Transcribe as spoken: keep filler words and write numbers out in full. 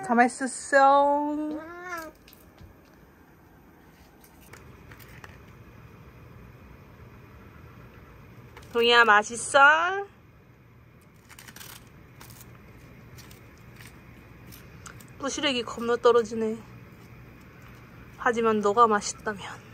가만히 있었어. 동이야, 맛있어? 부시래기 겁나 떨어지네. 하지만 너가 맛있다면.